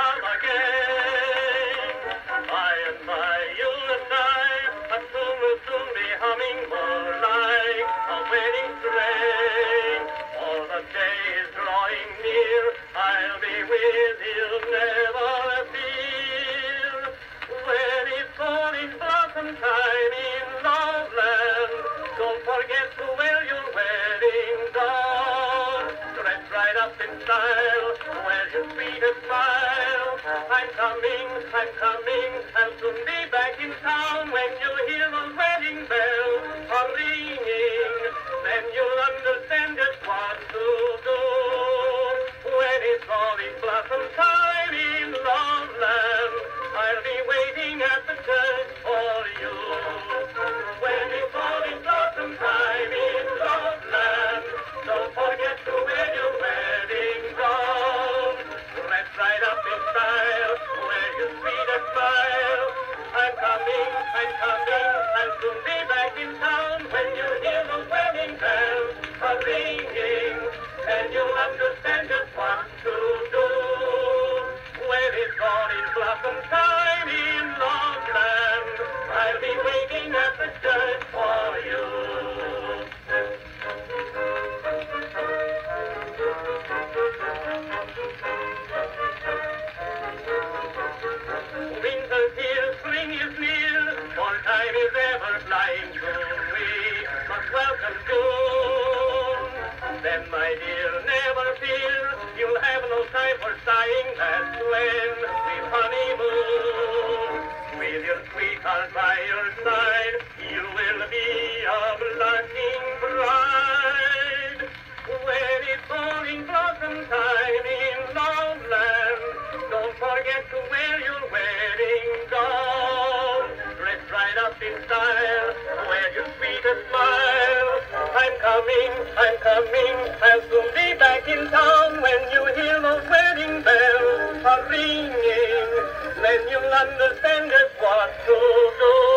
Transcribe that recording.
come again. By and by you'll die, but soon will soon be humming more like a wedding train. All the day is drawing near, I'll be with you, never fear. When it's falling blossom time in Loveland, don't forget to wear your wedding gown. Dress right up in style, wear your sweetest smile. I'm coming, I'll soon be back in town. When you hear those wedding bells are ringing, then you'll understand just what to do. When it's falling blossom time in Loveland, I'll be waiting at the church for you. When it's falling blossom time in Loveland, don't forget to wear your wedding gown. Dress right up in style, wear your sweetest smile. I'm coming, I'll soon be back in town. When you hear the wedding bells are ringing, then you'll understand just what to do. When it's falling blossom time in Loveland, I'll be waiting at the church for you. Winter's here, spring is near, all time is ever flying soon. We must welcome June. Then, my dear, never fear, you'll have no time for sighing. That's when we'll honeymoon. With your sweetheart by your side, you will be a blushing bride. When it's falling blossom time in Loveland, don't forget to wear your wedding gown. Dress right up in style, wear your sweetest smile. I'm coming, I'll soon be back in town. When you hear those wedding bells are ringing, then you'll understand just what to do.